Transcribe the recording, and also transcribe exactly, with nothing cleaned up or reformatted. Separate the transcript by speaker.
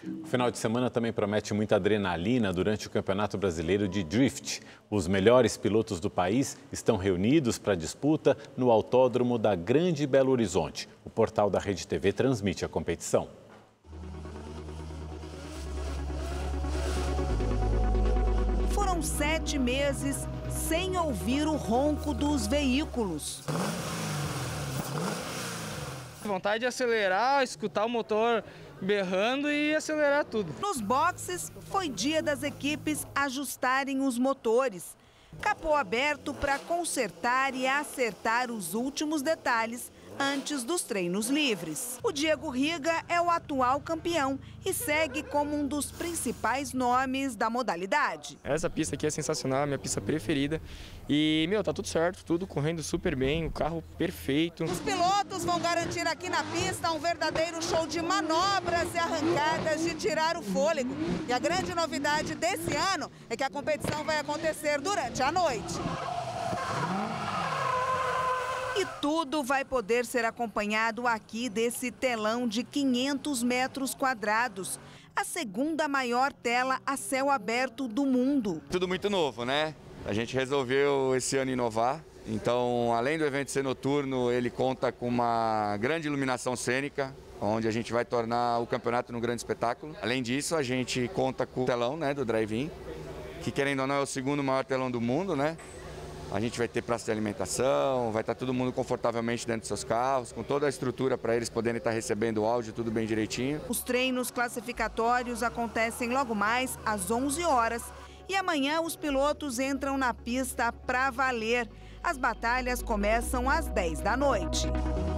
Speaker 1: O final de semana também promete muita adrenalina durante o Campeonato Brasileiro de Drift. Os melhores pilotos do país estão reunidos para a disputa no Autódromo da Grande Belo Horizonte. O portal da Rede T V transmite a competição.
Speaker 2: Foram sete meses sem ouvir o ronco dos veículos.
Speaker 3: Vontade de acelerar, escutar o motor berrando e acelerar tudo.
Speaker 2: Nos boxes, foi dia das equipes ajustarem os motores. Capô aberto para consertar e acertar os últimos detalhes antes dos treinos livres. O Diego Riga é o atual campeão e segue como um dos principais nomes da modalidade.
Speaker 4: Essa pista aqui é sensacional, a minha pista preferida. E, meu, tá tudo certo, tudo correndo super bem, o carro perfeito.
Speaker 2: Os pilotos vão garantir aqui na pista um verdadeiro show de manobras e arrancadas de tirar o fôlego. E a grande novidade desse ano é que a competição vai acontecer durante a noite. E tudo vai poder ser acompanhado aqui desse telão de quinhentos metros quadrados. A segunda maior tela a céu aberto do mundo.
Speaker 5: Tudo muito novo, né? A gente resolveu esse ano inovar. Então, além do evento ser noturno, ele conta com uma grande iluminação cênica, onde a gente vai tornar o campeonato num grande espetáculo. Além disso, a gente conta com o telão, né, do drive-in, que querendo ou não é o segundo maior telão do mundo, né? A gente vai ter praça de alimentação, vai estar todo mundo confortavelmente dentro dos seus carros, com toda a estrutura para eles poderem estar recebendo o áudio, tudo bem direitinho.
Speaker 2: Os treinos classificatórios acontecem logo mais às onze horas e amanhã os pilotos entram na pista para valer. As batalhas começam às dez da noite.